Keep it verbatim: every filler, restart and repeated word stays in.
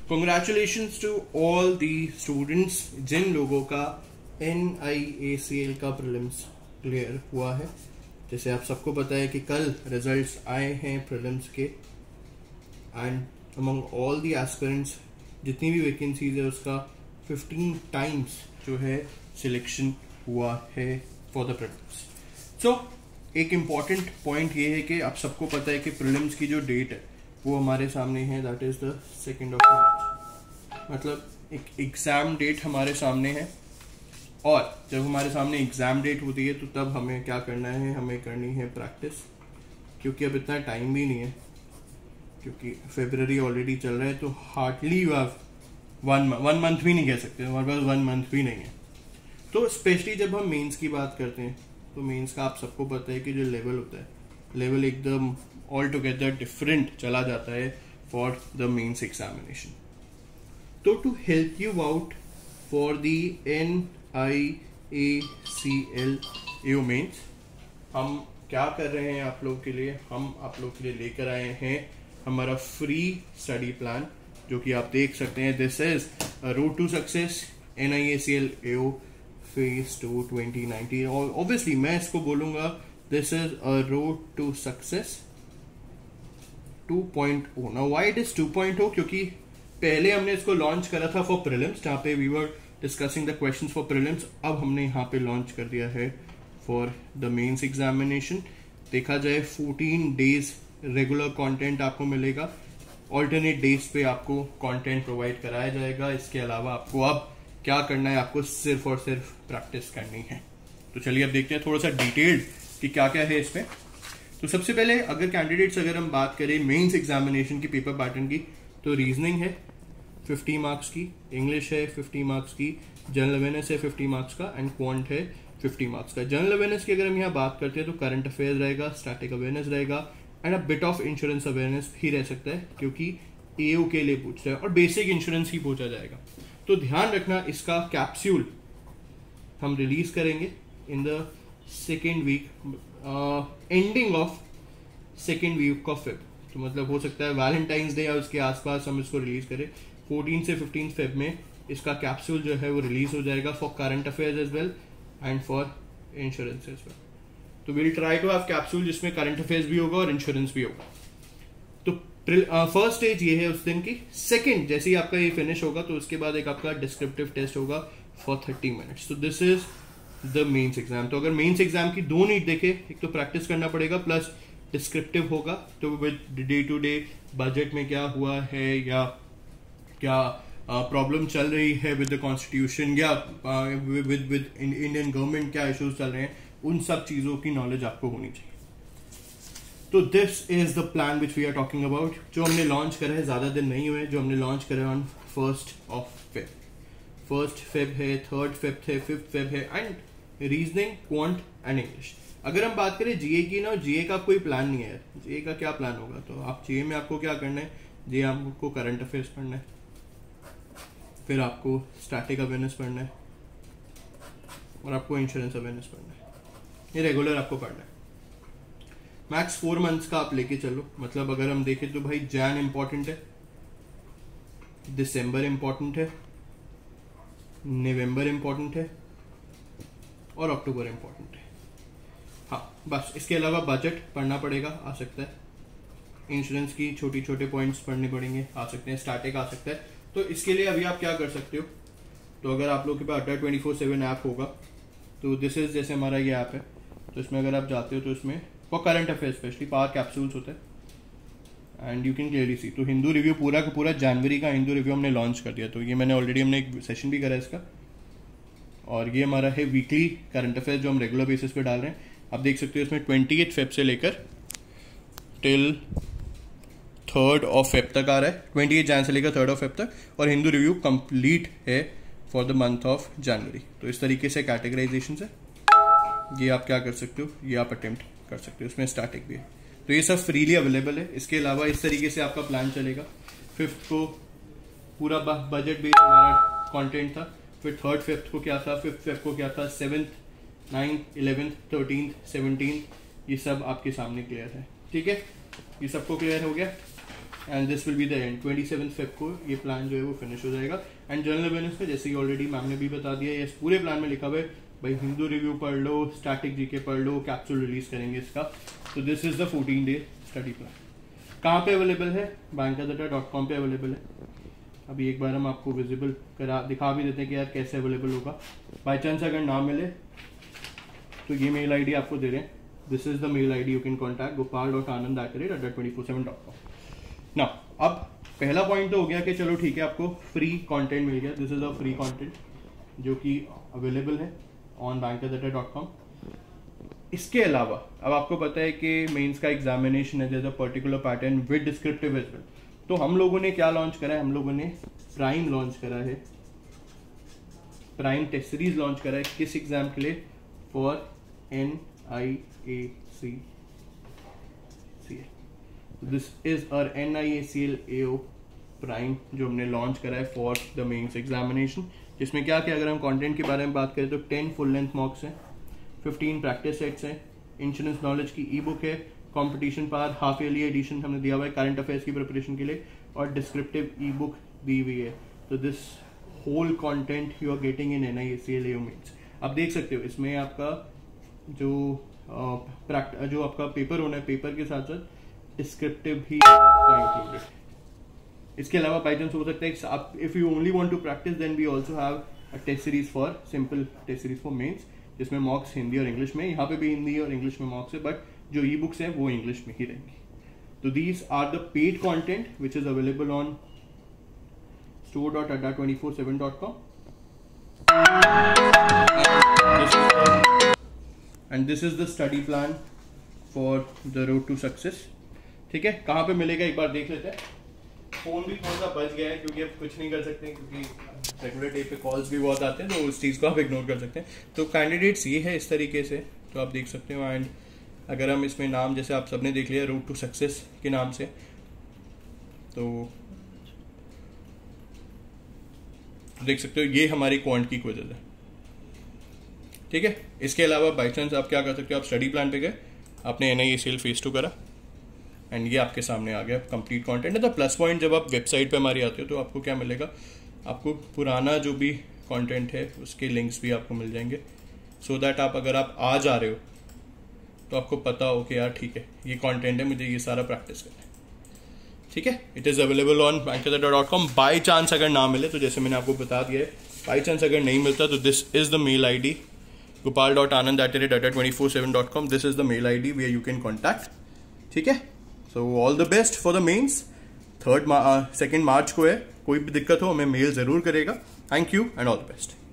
Congratulations to all the students जिन लोगों का N I A C L का prelims clear हुआ है। जैसे आप सबको पता है कि कल रिजल्ट्स आए हैं प्रीलिम्स के, and among all the aspirants जितनी भी वैकेंसीज है उसका फिफ्टीन टाइम्स जो है सिलेक्शन हुआ है फॉर द प्रीलिम्स। सो एक इम्पॉर्टेंट पॉइंट ये है कि आप सबको पता है कि प्रीलिम्स की जो डेट है वो हमारे सामने है, that is the second of March. मतलब एक एग्जाम डेट हमारे सामने है, और जब हमारे सामने एग्जाम डेट होती है तो तब हमें क्या करना है, हमें करनी है प्रैक्टिस, क्योंकि अब इतना टाइम भी नहीं है, क्योंकि फेब्रुअरी ऑलरेडी चल रहा है। तो hardly you have one one month भी नहीं कह सकते, हमारे पास वन मंथ भी नहीं है। तो स्पेशली जब हम मेंस की बात करते हैं तो मेंस का आप सबको पता है कि जो लेवल होता है, लेवल एकदम ऑल टुगेदर डिफरेंट चला जाता है फॉर द मेंस एग्जामिनेशन। तो to help you out for the N I A C L A O mains हम क्या कर रहे हैं आप लोगों के लिए, हम आप लोगों के लिए लेकर आए हैं हमारा फ्री स्टडी प्लान, जो कि आप देख सकते हैं। This is road to success N I A C L A O phase two twenty nineteen. और ऑब्वियसली मैं इसको बोलूंगा this is a road to success two point O. Now why it is two point O, क्योंकि पहले हमने इसको launch करा था फॉर प्रीलिम्स, जहां पे we were discussing the questions for prelims. अब हमने यहाँ पे लॉन्च कर दिया है फॉर द मेंस एग्जामिनेशन। देखा जाए फोर्टीन डेज रेगुलर कंटेंट आपको मिलेगा, ऑल्टरनेट डेज पे आपको कंटेंट प्रोवाइड कराया जाएगा। इसके अलावा आपको अब क्या करना है, आपको सिर्फ और सिर्फ प्रैक्टिस करनी है। तो चलिए अब देखते हैं थोड़ा सा डिटेल्ड कि क्या क्या है इसमें। तो सबसे पहले अगर कैंडिडेट्स अगर हम बात करें मेंस एग्जामिनेशन की पेपर पैटर्न की, तो रीजनिंग है फिफ्टी मार्क्स की, इंग्लिश है फिफ्टी मार्क्स की, जनरल अवेयरनेस है फिफ्टी मार्क्स का, एंड क्वांट है फिफ्टी मार्क्स का। जनरल अवेयरनेस की अगर हम यहाँ बात करते हैं तो करंट अफेयर्स रहेगा, स्टैटिक अवेयरनेस रहेगा, and a bit of insurance awareness भी रह सकता है, क्योंकि एओ के लिए पूछता है, और बेसिक इंश्योरेंस ही पूछा जाएगा। तो ध्यान रखना, इसका कैप्सूल हम रिलीज करेंगे in the second week, ending of second week of Feb. तो मतलब हो सकता है वैलेंटाइंस डे या उसके आसपास हम इसको रिलीज करें। फोर्टीन से फिफ्टीन फेब में इसका कैप्सूल जो है वो रिलीज हो जाएगा for current affairs as well and for insurance as well. तो will try to have capsule जिसमें करंट अफेयर्स भी होगा और इंश्योरेंस भी होगा। तो फर्स्ट स्टेज ये है उस दिन की। सेकंड, जैसे ही आपका ये फिनिश होगा तो उसके बाद एक आपका डिस्क्रिप्टिव टेस्ट होगा फॉर थर्टी मिनट्स। तो this is the mains exam. तो अगर मेंस एग्जाम की दो नीड देखे, एक तो प्रैक्टिस करना पड़ेगा प्लस डिस्क्रिप्टिव होगा। तो with day to day budget में क्या हुआ है, या क्या प्रॉब्लम uh, चल रही है विद द कॉन्स्टिट्यूशन, या विद विद इंडियन गवर्नमेंट क्या इश्यूज चल रहे हैं, उन सब चीजों की नॉलेज आपको होनी चाहिए। तो this is the plan which we are talking about, जो हमने लॉन्च करा है, ज्यादा दिन नहीं हुए, जो हमने लॉन्च करा है on first of Feb. First Feb है, थर्ड फेब है, फिफ्थ फेब है, and reasoning, quant and English. अगर हम बात करें जीए की ना, जीए का कोई प्लान नहीं है। जीए का क्या प्लान होगा, तो आप जीए में आपको क्या करना है, जीए आपको करंट अफेयर्स पढ़ना है, फिर आपको स्टैटिक अवेयरनेस पढ़ना है, और आपको इंश्योरेंस अवेयरनेस पढ़ना है। ये रेगुलर आपको पढ़ना है। मैक्स फोर मंथ्स का आप लेके चलो। मतलब अगर हम देखें तो भाई जैन इंपॉर्टेंट है, दिसंबर इंपॉर्टेंट है, नवंबर इंपॉर्टेंट है, और अक्टूबर इंपॉर्टेंट है। हाँ बस, इसके अलावा बजट पढ़ना पड़ेगा, आ सकता है, इंश्योरेंस की छोटी छोटे पॉइंट्स पढ़ने पड़ेंगे, आ सकते हैं, स्टैटिक आ सकता है। तो इसके लिए अभी आप क्या कर सकते हो, तो अगर आप लोग के पास अड्डा ट्वेंटी फोर सेवन ऐप होगा, तो दिस इज जैसे हमारा ये ऐप है, तो इसमें अगर आप जाते हो तो इसमें for current affair specially power capsules होते हैं, and you can clearly see. तो हिंदू रिव्यू पूरा का पूरा जनवरी का हिंदू रिव्यू हमने लॉन्च कर दिया। तो ये मैंने ऑलरेडी हमने एक सेशन भी करा है इसका, और ये हमारा है वीकली करंट अफेयर जो हम रेगुलर बेसिस पे डाल रहे हैं। आप देख सकते हो इसमें ट्वेंटी एथ फेब से लेकर टिल थर्ड ऑफ फेब तक आ रहा है, ट्वेंटी एट जैन से लेकर थर्ड ऑफ फेब तक, और हिंदू रिव्यू कंप्लीट है for the month of January. तो इस तरीके से कैटेगराइजेशन है, ये आप क्या कर सकते हो, ये आप अटेम्प्ट कर सकते हो। इसमें स्टैटिक भी है, तो ये सब फ्रीली अवेलेबल है। इसके अलावा इस तरीके से आपका प्लान चलेगा। फिफ्थ को पूरा बजट बेस्ड हमारा कंटेंट था, फिर थर्ड फिफ्थ को क्या था, फिफ्थ फिफ्थ को क्या था, seventh ninth eleventh thirteenth seventeen, ये सब आपके सामने क्लियर है। ठीक है, ये सबको क्लियर हो गया। And this will be the end. Twenty seven Feb को ये प्लान जो है वो फिनिश हो जाएगा। एंड जनरल अवेयरनेस का जैसे कि ऑलरेडी मैम ने भी बता दिया, इस पूरे प्लान में लिखा हुआ है भाई हिंदू रिव्यू पढ़ लो, स्टैटिक जीके पढ़ लो, कैप्सूल रिलीज करेंगे इसका। तो this is the fourteen day study plan. कहाँ पे अवेलेबल है? बैंकादटा डॉट कॉम पे अवेलेबल है। अभी एक बार हम आपको विजिबल करा दिखा भी देते हैं कि यार कैसे अवेलेबल होगा। बाई चांस अगर ना मिले तो ये मेल आई डी आपको दे रहे हैं। This is the mail I D you can contact Gopal dot Anand at the rate Adda twenty four seven dot com. ना अब पहला पॉइंट तो हो गया कि चलो ठीक है आपको फ्री कंटेंट मिल गया। This is a free content जो कि अवेलेबल है ऑन बैंकादटा डॉट कॉम। इसके अलावा अब आपको पता है कि मेंस का एग्जामिनेशन है, जैसे particular pattern with descriptive as well. तो हम लोगों ने क्या लॉन्च करा है? हम लोगों ने प्राइम लॉन्च करा है, प्राइम टेस्ट सीरीज लॉन्च करा है। किस एग्जाम के लिए? For N I A C C this is our N I A C L A O prime जो हमने लॉन्च करा है फॉर द मेंस एग्जामिनेशन। जिसमें क्या क्या अगर हम कंटेंट के बारे में बात करें तो टेन फुल लेंथ मॉक्स हैं, फिफ्टीन प्रैक्टिस सेट्स हैं, इंश्योरेंस नॉलेज की ई बुक है, competition power half yearly edition हमने दिया हुआ है करंट अफेयर्स की प्रिपरेशन के लिए, और डिस्क्रिप्टिव ई बुक दी हुई है। तो this whole content you are getting in N I A C L A O mains. आप देख सकते हो इसमें आपका जो uh, जो आपका पेपर होना है, पेपर के साथ साथ डिस्क्रिप्टिव भी इंक्लूडेड है। इसके अलावा बाई चांस हो सकता है आप if you only want to practice then we also have a test series for simple test series for mains, जिसमें मॉक्स हिंदी और इंग्लिश में, यहाँ पे भी हिंदी और इंग्लिश में मॉक्स है, बट जो ई बुक्स हैं वो इंग्लिश में ही रहेंगी। तो these are the paid content which is available on store dot Adda twenty four seven dot com and this is the study plan for the road to success. ठीक है, कहाँ पे मिलेगा एक बार देख लेते हैं। फोन भी थोड़ा सा बच गया है क्योंकि अब कुछ नहीं कर सकते, क्योंकि रेगुलर डे पे कॉल्स भी बहुत आते हैं, तो उस चीज़ को आप इग्नोर कर सकते हैं। तो कैंडिडेट्स ये है इस तरीके से, तो आप देख सकते हो। एंड अगर हम इसमें नाम जैसे आप सबने देख लिया रोड टू सक्सेस के नाम से, तो देख सकते हो ये हमारी क्वांट की क्विज़ है। ठीक है, इसके अलावा बाई चांस आप क्या कर सकते हो, आप स्टडी प्लान पे गए, आपने N I A C L phase two करा एंड ये आपके सामने आ गया कंप्लीट कंटेंट है। तो प्लस पॉइंट जब आप वेबसाइट पे हमारी आते हो तो आपको क्या मिलेगा, आपको पुराना जो भी कंटेंट है उसके लिंक्स भी आपको मिल जाएंगे, सो so दैट आप अगर आप आ जा रहे हो तो आपको पता हो कि यार ठीक है ये कंटेंट है, मुझे ये सारा प्रैक्टिस करना है। ठीक है, it is available on Bankersadda dot com. By chance अगर ना मिले तो जैसे मैंने आपको बता दिया है, बाई चांस अगर नहीं मिलता तो this is the mail I D Gopal dot Anand at the rate Adda twenty four seven dot com. This is the mail I D where you can contact. ठीक है, so all the best for the mains. Third second March को है, कोई भी दिक्कत हो हमें mail जरूर करेगा। Thank you and all the best.